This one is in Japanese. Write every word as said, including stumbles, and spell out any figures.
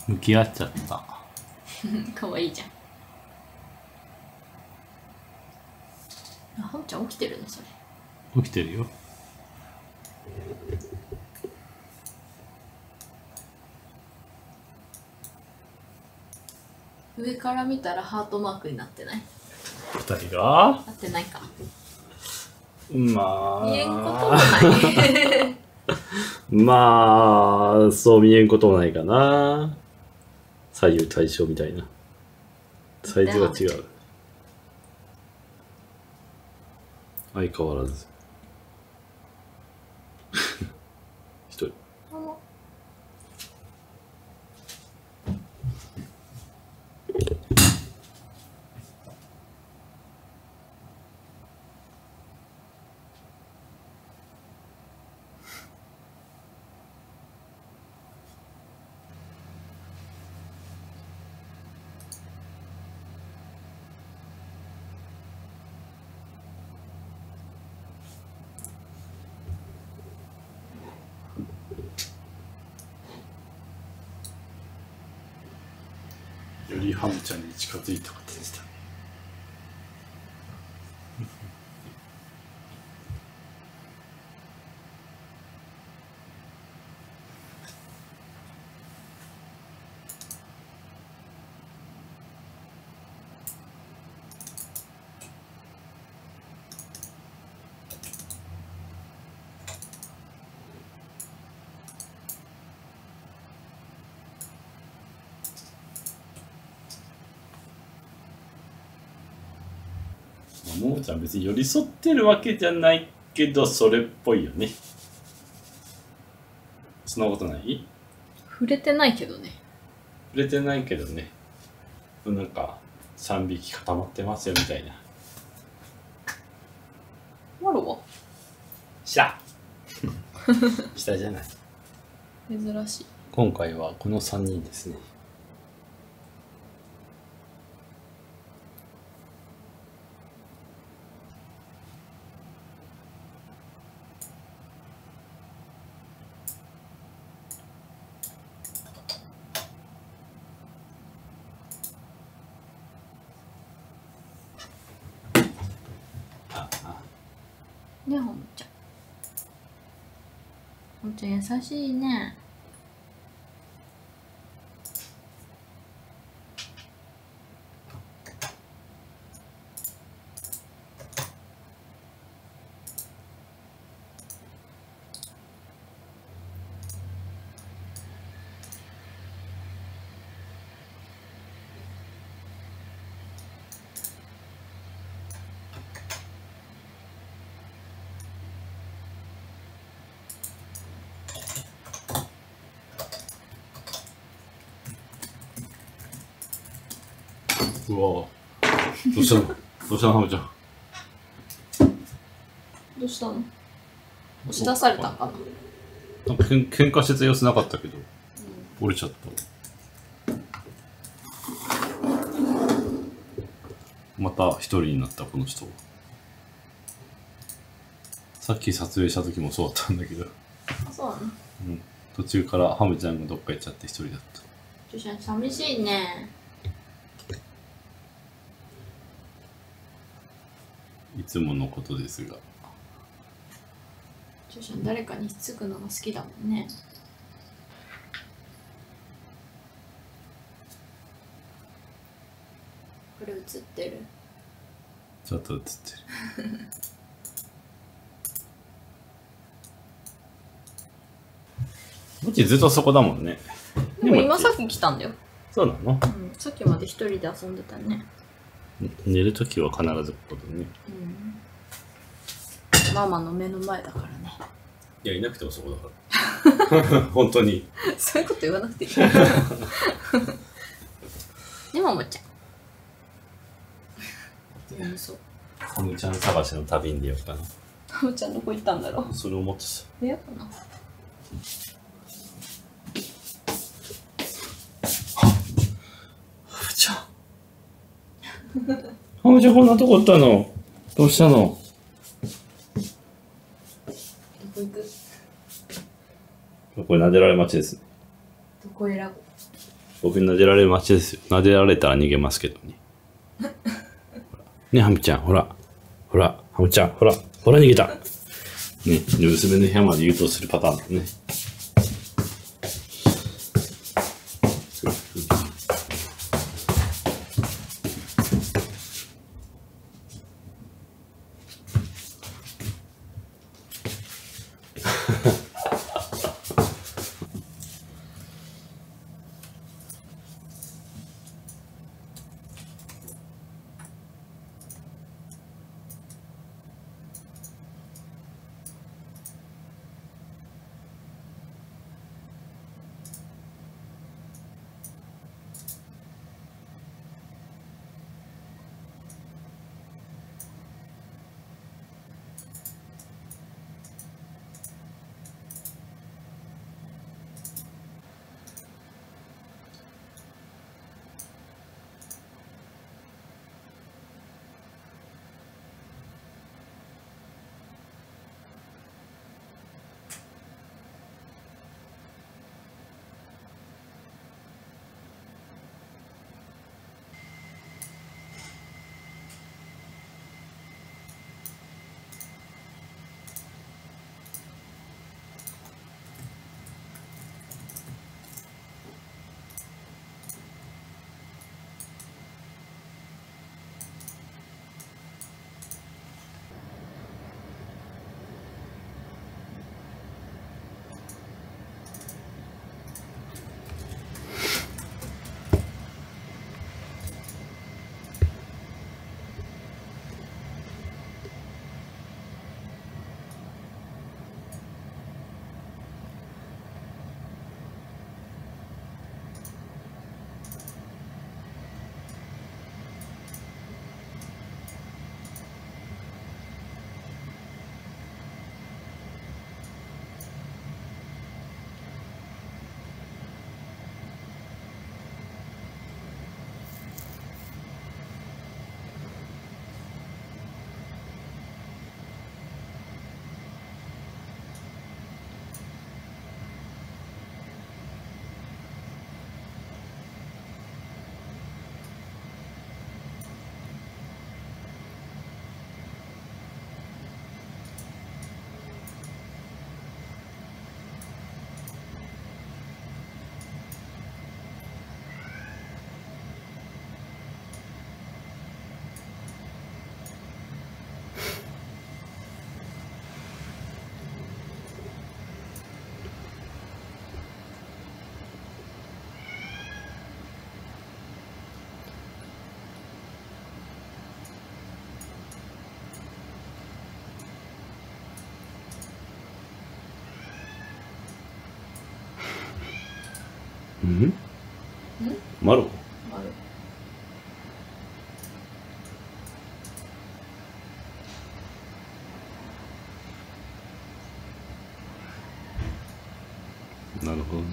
向き合っちゃった。 かわいいじゃん。あ、はむちゃん起きてるね、それ。 起きてるよ。 上から見たらハートマークになってない？ 二人がなってないか。 まあ。 見えんこともない。 まあ、そう見えんこともないかな。左右対称みたいな。サイズが違う。相変わらず。一人。よりハムちゃんに近づいた感じでした。ももちゃん別に寄り添ってるわけじゃないけどそれっぽいよね。そんなことない？ 触れてないけどね。 触れてないけどね。なんかさんびき固まってますよみたいな。 マロは下下じゃない。 珍しい。 今回はこのさんにんですね。 ね、ほむちゃん。ほむちゃん優しいね。 うわどうしたのどうしたのハムちゃん。 どうしたの？押し出されたんかな。 なんかけん喧嘩してた様子なかったけど、うん、折れちゃった。また一人になったこの人。さっき撮影した時もそうだったんだけど。 あ、そうなの？ うん。途中からハムちゃんがどっか行っちゃって一人だった。 ちょちゃん寂しいね。 いつものことですが。 ちょちゃん誰かにひっつくのが好きだもんね。これ映ってる？ ちょっと映ってる。もちずっとそこだもんね。 でも今さっき来たんだよ。 そうなの？ うん、さっきまで一人で遊んでたね。 寝るときは必ずここだね。 うん。ママの目の前だからね。 いや、いなくてもそこだから。本当に。 そういうこと言わなくていい。ね、ももちゃん。眠そう。 ハムちゃん探しの旅に出ようかな。 ハムちゃんどこ行ったんだろう。 それを思ってさ。 部屋かな。 ハムちゃん。ハムちゃんこんなとこおったの？どうしたの？ どこ行く？ これ撫でられ待ちですね。 どこ選ぶ？ 僕に撫でられる街ですよ。撫でられたら逃げますけどね。ね、ハムちゃん、ほら。ほら、ハムちゃん、ほら。ほら、逃げた。ね、娘の部屋まで誘導するパターンだね。うんマロある。 なるほどね。